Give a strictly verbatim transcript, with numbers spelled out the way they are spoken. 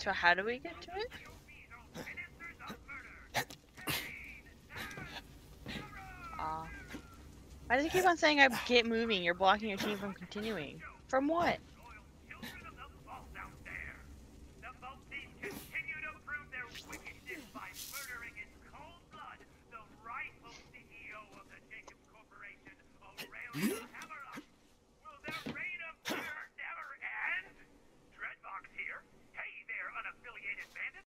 So how do we get to it? Aw. Why does it keep on saying I get moving? You're blocking your team from continuing. From what?